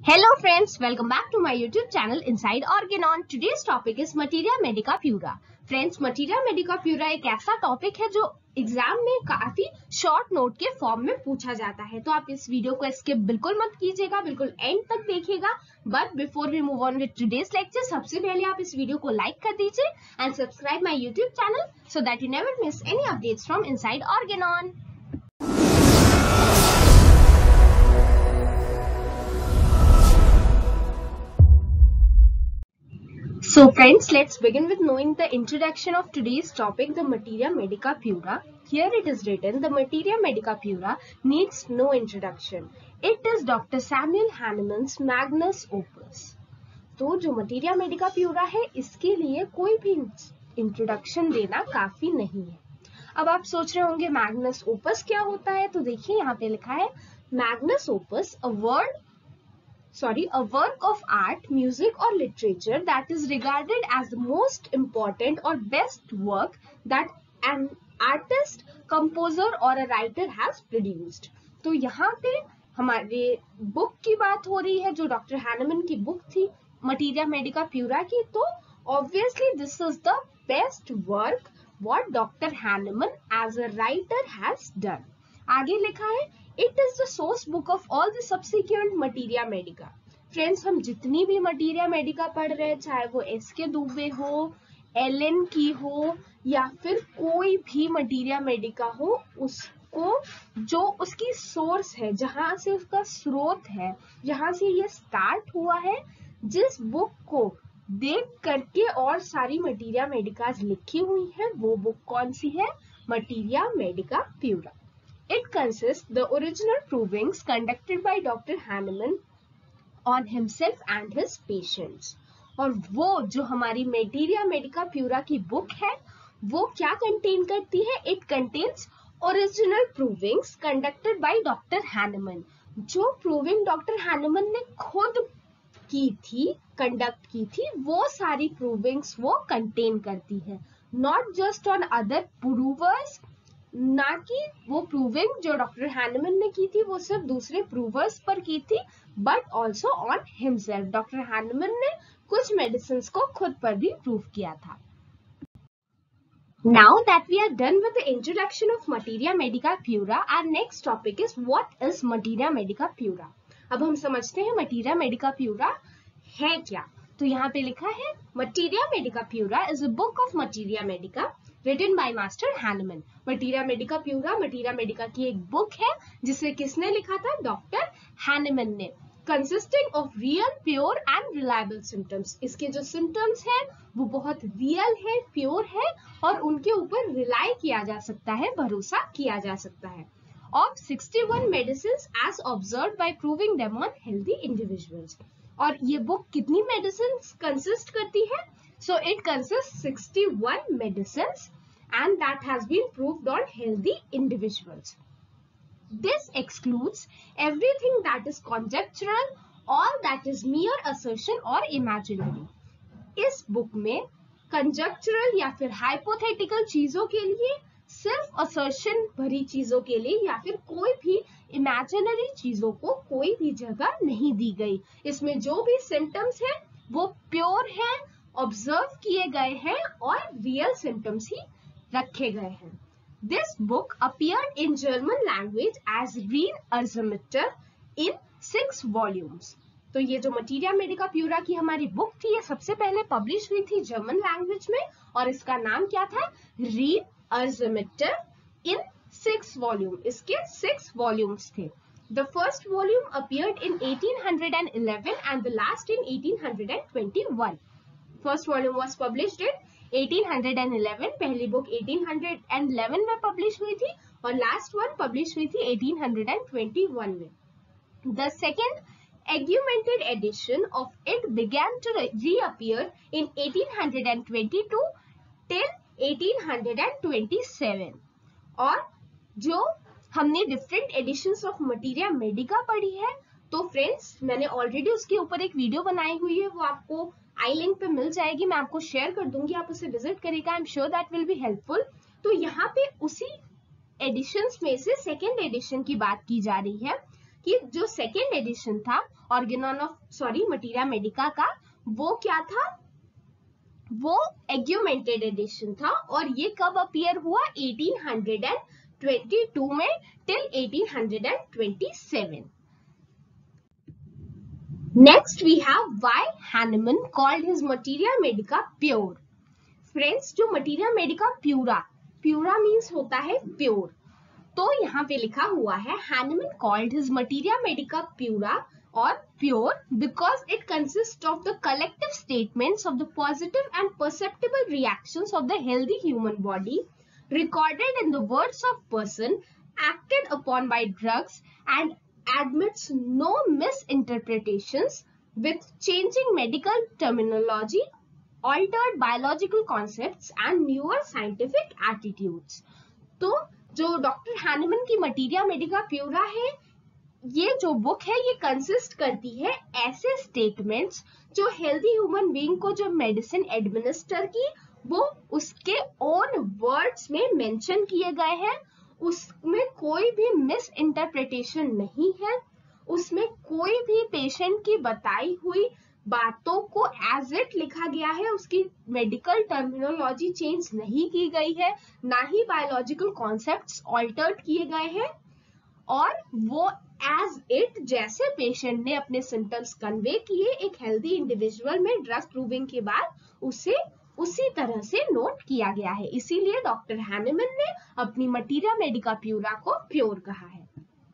Hello friends, welcome back to my YouTube channel Inside Organon. Today's topic is Materia Medica Pura. Friends, Materia Medica Pura एक ऐसा topic है जो exam में काफी short note के form में पूछा जाता है, तो आप इस वीडियो को स्किप बिल्कुल मत कीजिएगा, बिल्कुल एंड तक देखिएगा। But before we move on with today's lecture, सबसे पहले आप इस वीडियो को लाइक कर दीजिए and subscribe my YouTube channel so that you never miss any updates from inside Organon. So friends, let's begin with knowing the introduction of today's topic, the Materia Medica Pura. Here it is written, the Materia Medica Pura needs no introduction. It is Dr. Samuel Hahnemann's magnus opus. तो जो Materia Medica Pura है, इसके लिए कोई भी introduction देना काफी नहीं है। अब आप सोच रहे होंगे मैग्नस ओपस क्या होता है, तो देखिए यहाँ पे लिखा है Magnus Opus, a work of art, music or literature that is regarded as the most important or best work that an artist, composer or a writer has produced. तो यहाँ पे हमारे बुक की बात हो रही है जो डॉक्टर हैनेमन की बुक थी मटीरिया मेडिका प्यूरा की, तो obviously this is the best work what Dr. Hahnemann as a writer has done. आगे लिखा है It is the source book of all the subsequent materia medica. Friends, हम जितनी भी materia medica पढ़ रहे हैं, चाहे वो एसके दुबे हो, एलन की हो या फिर कोई भी materia medica हो, उसको जो उसकी सोर्स है, जहां से उसका स्रोत है, जहां से ये स्टार्ट हुआ है, जिस बुक को देख करके और सारी materia medicas लिखी हुई है, वो बुक कौन सी है? materia medica pura. It consists the original provings conducted by Dr. Hahnemann on himself and his patients. और वो जो हमारी Materia Medica Pura की बुक है, वो क्या कंटेन करती है? It contains original provings conducted by Dr. Hahnemann. जो प्रूविंग डॉक्टर हैनेमन ने खुद की थी, कंडक्ट की थी, वो सारी प्रूविंग्स वो कंटेन करती है, not just on other provers, ना कि वो प्रूविंग जो डॉक्टर हैनेमन ने की थी वो सिर्फ दूसरे प्रूवर्स पर की थी, but also on himself. Doctor Hahnemann ने कुछ मेडिसिन को खुद पर भी प्रूव किया था। Now that we are done with the introduction of Materia Medica Pura, our next topic is what is Materia Medica Pura. अब हम समझते हैं Materia Medica Pura है क्या। तो यहाँ पे लिखा है Materia Medica Pura is a book of Materia Medica written by Master Hahnemann. Materia Medica Pura Materia Medica की एक बुक है जिसे किसने लिखा था? डॉक्टर हैनेमन ने। Consisting of real, pure and reliable symptoms. इसके जो symptoms हैं वो बहुत real है, pure है और उनके ऊपर rely किया जा सकता है, भरोसा किया जा सकता है। Of 61 medicines as observed by proving them on healthy individuals. और ये बुक कितनी medicines consist करती है? So it consists 61 medicines and that has been proved on healthy individuals. This excludes everything that is conjectural or that is mere assertion or imaginary. इस book में conjectural या फिर hypothetical चीजों के लिए, सिर्फ assertion भरी चीजों के लिए या फिर कोई भी imaginary चीजों को कोई भी जगह नहीं दी गई। इसमें जो भी symptoms हैं वो pure हैं, ऑब्जर्व किए गए हैं और रियल सिम्टम्स ही रखे गए हैं। This book appeared in German language as Rein Erzemeter in 6 volumes. तो ये जो Materia Medica Pura की हमारी बुक थी, ये सबसे पहले पब्लिश हुई थी जर्मन लैंग्वेज में और इसका नाम क्या था? Rein Erzemeter in 6 volume. इसके 6 volumes थे। The first volume appeared in 1811 and the last in 1821. First volume was published in 1811. पहली बुक 1811 में पब्लिश हुई थी और लास्ट वन पब्लिश हुई थी 1821 में। The second augmented edition of it began to reappear in 1822 till 1827. और जो हमने different editions of materia Medica पढ़ी है, तो फ्रेंड्स मैंने ऑलरेडी उसके ऊपर एक वीडियो बनाई हुई है, वो आपको आई लिंक पे मिल जाएगी, मैं आपको शेयर कर दूंगी, आप उसे विजिट करेगा। I am sure that will be helpful. तो यहाँ पे उसी एडिशंस में से सेकेंड एडिशन की बात की जा रही है कि जो सेकेंड एडिशन था मटीरिया मेडिका का, वो क्या था, वो एग्यूमेंटेड एडिशन था और ये कब अपीयर हुआ, 1822 में till 1827. Next we have why Hahnemann called his Materia Medica pure. Friends, जो Materia Medica pura means होता है pure, तो यहाँ पे लिखा हुआ है Hahnemann called his Materia Medica pura or pure because it consists of the collective statements of the positive and perceptible reactions of the healthy human body recorded in the words of person acted upon by drugs and admits no misinterpretations with changing medical terminology, altered biological concepts and newer scientific attitudes. तो जो doctor Hahnemann की materia Medica pura है, ये जो book है ये consist करती है ऐसे स्टेटमेंट्स जो हेल्दी ह्यूमन बीइंग को जो मेडिसिन एडमिनिस्टर की वो उसके ओन वर्ड्स में मेंशन किए गए हैं, उसमें कोई भी मिस इंटरप्रिटेशन नहीं है, उसमें कोई भी पेशेंट की बताई हुई बातों को एज इट लिखा गया है, उसकी मेडिकल टर्मिनोलॉजी चेंज नहीं की गई है, ना ही बायोलॉजिकल कॉन्सेप्ट्स ऑल्टर्ड किए गए हैं, और वो एज इट जैसे पेशेंट ने अपने सिम्टम्स कन्वे किए एक हेल्दी इंडिविजुअल में ड्रग प्रूविंग के बाद उसे उसी तरह से नोट किया गया है. इसीलिए डॉक्टर हैनेमन ने अपनी मटीरिया मेडिका प्यूरा को प्योर कहा है.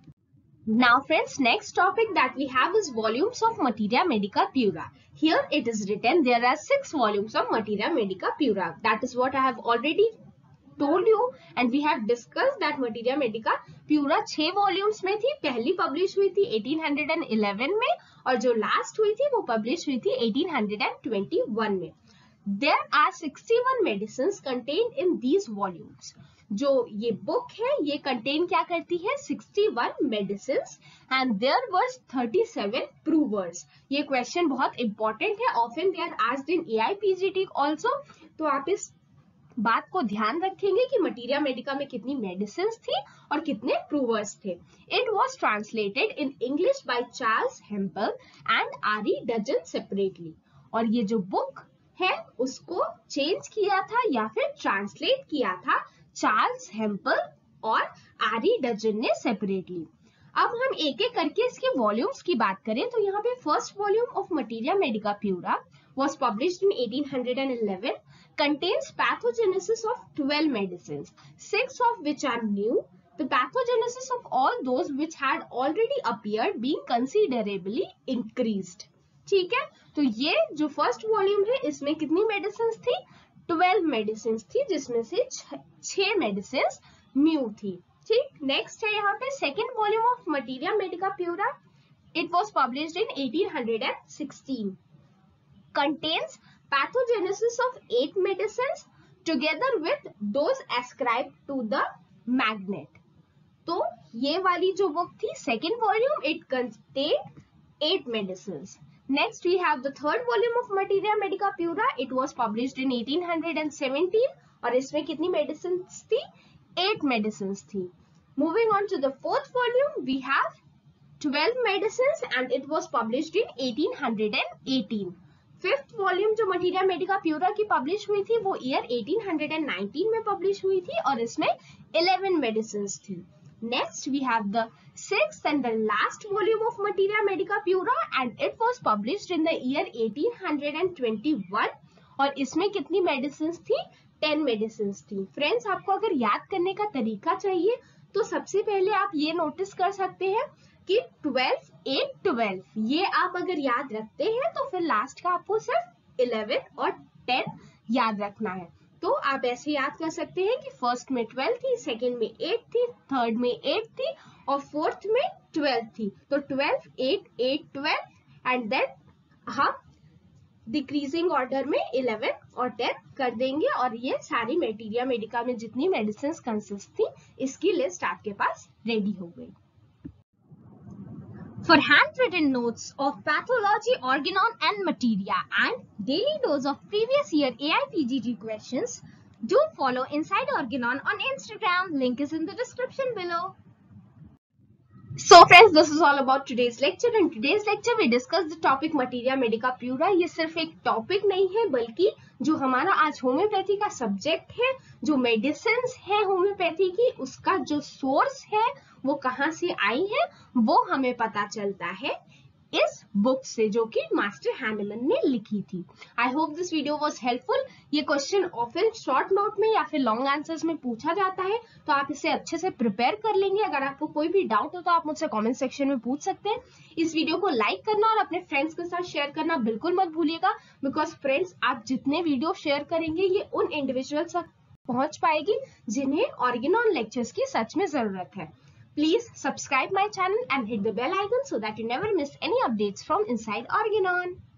Now friends, next topic that we have is volumes of Materia Medica Pura. Here it is written there are 6 volumes of Materia Medica Pura. That is what I have already told you and we have discussed that Materia Medica Pura 6 volumes में थी. पहली publish हुई थी 1811 में और जो last हुई थी वो publish हुई थी 1821 में. There are 61 medicines contained in these volumes. जो ये बुक है ये कंटेन क्या करती है, 61 medicines and there was 37 provers. ये क्वेश्चन बहुत इंपॉर्टेंट है, often they are asked in AIPGT also. तो आप इस बात को ध्यान रखेंगे कि मटीरिया मेडिका में कितनी मेडिसिन्स थी और कितने प्रूवर्स थे. It was translated in English by Charles Hempel and R E Dudgeon separately. और ये जो बुक है उसको चेंज किया था या फिर ट्रांसलेट किया था चार्ल्स हेम्पल और आरी डजन ने सेपरेटली. अब हम एक एक करके इसके वॉल्यूम्स की बात करें तो यहाँ पे first volume of materia Medica pura was published in 1811, contains pathogenesis of 12 medicines, 6 of which are new. The pathogenesis of all those which had already appeared being considerably increased. ठीक है, तो ये जो फर्स्ट वॉल्यूम है इसमें कितनी medicine थी, 12 medicine थी जिसमें से 6 मेडिसिन न्यू थी. ठीक, नेक्स्ट है यहाँ पे second volume of materia Medica pura. It was published in 1816, contains pathogenesis of 8 medicines together with those ascribed to the magnet. तो ये वाली जो बुक थी second volume, it contained 8 medicines. Next we have the third volume of Materia Medica Pura. It was published in 1817 और इसमें कितनी medicines थी, 8 medicines थी. Moving on to the fourth volume, we have 12 medicines and it was published in 1818. Fifth volume जो materia Medica pura की publish हुई थी वो ईयर 1819 में पब्लिश हुई थी और इसमें 11 मेडिसिन्स थी. Next we have the sixth and the last volume of materia Medica pura and it was published in the year 1821 और इसमें कितनी मेडिसिन्स थी, 10 मेडिसिन्स थी. फ्रेंड्स, आपको अगर याद करने का तरीका चाहिए तो सबसे पहले आप ये नोटिस कर सकते हैं कि 12, 8, 12 ये आप अगर याद रखते हैं तो फिर लास्ट का आपको सिर्फ 11 और 10 याद रखना है. तो आप ऐसे याद कर सकते हैं कि फर्स्ट में 12 थी, सेकंड में 8 थी, थर्ड में 8 थी और फोर्थ में 12 थी. तो 12, 8, 8, 12 एंड देन हम डिक्रीजिंग ऑर्डर में 11 और 10 कर देंगे और ये सारी मटीरिया मेडिका में जितनी मेडिसिन कंसिस्ट थी इसकी लिस्ट आपके पास रेडी हो गई. For handwritten notes of pathology, organon and materia and daily dose of previous year AIPGT questions, do follow Inside Organon on Instagram. Link is in the description below. So friends, this is all about today's lecture. In today's lecture we discuss the topic Materia Medica Pura. ये सिर्फ एक topic नहीं है बल्कि जो हमारा आज homeopathy का सब्जेक्ट है, जो मेडिसिन है होम्योपैथी की, उसका जो सोर्स है वो कहाँ से आई है वो हमें पता चलता है इस बुक से जो कि मास्टर हैनेमन ने लिखी थी। I hope this video was helpful. ये क्वेश्चन ऑफन शॉर्ट नोट में या फिर लॉन्ग आंसर्स में पूछा जाता है, तो आप इसे अच्छे से प्रिपेयर कर लेंगे। अगर आपको कोई भी डाउट हो तो आप मुझसे कमेंट सेक्शन में पूछ सकते हैं। इस वीडियो को लाइक करना और अपने फ्रेंड्स के साथ शेयर करना बिल्कुल मत भूलिएगा, बिकॉज फ्रेंड्स आप जितने वीडियो शेयर करेंगे ये उन इंडिविजुअल्स तक पहुंच पाएगी जिन्हें ऑर्गेनॉन लेक्चर्स की सच में जरूरत है। Please subscribe my channel and hit the bell icon so that you never miss any updates from inside Organon.